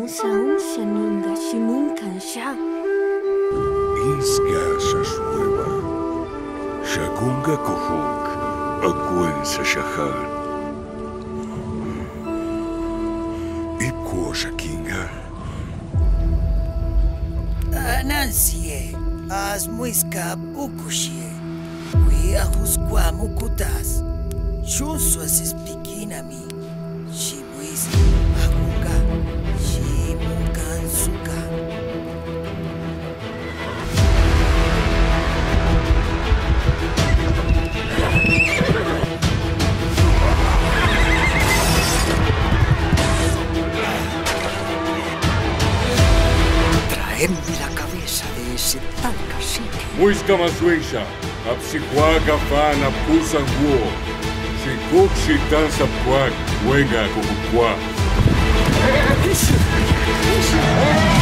Saung Shaninga Shimun Kansha. Inska Sasueva. Shagunga Kuhuk. Aguen Sashahan. Ipko Shakinga. Anansie. Asmuiska Bukushie. We ahusqua mukutas. Shunsuas espikinami. Shimuis ahuka. Shimukansuka. Traedme la cabeza de ese tal cacique. Muisca masuisha, apsihuaga fana pusan guo. Si kuk si danza puak, huega kukukwa.